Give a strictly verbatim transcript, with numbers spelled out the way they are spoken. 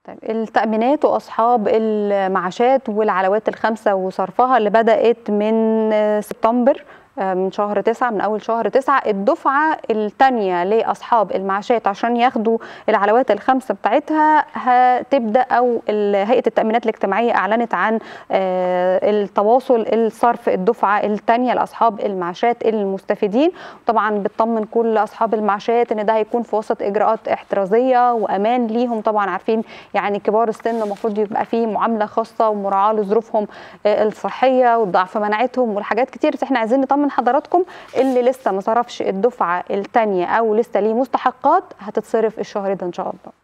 طيب التأمينات وأصحاب المعاشات والعلاوات الخمسة وصرفها اللي بدأت من سبتمبر من شهر تسعة، من أول شهر تسعة الدفعة الثانية لأصحاب المعاشات عشان ياخدوا العلاوات الخمسة بتاعتها هتبدأ، أو هيئة التأمينات الاجتماعية أعلنت عن التواصل الصرف الدفعة الثانية لأصحاب المعاشات المستفيدين. طبعا بتطمن كل أصحاب المعاشات إن ده هيكون في وسط إجراءات احترازية وأمان ليهم. طبعا عارفين يعني كبار السن المفروض يبقى فيه معاملة خاصة ومراعاة لظروفهم الصحية وضعف مناعتهم والحاجات كتير، بس احنا عايزين نطمن من حضراتكم اللي لسه ما صرفش الدفعه الثانيه او لسه ليه مستحقات هتتصرف الشهر ده ان شاء الله.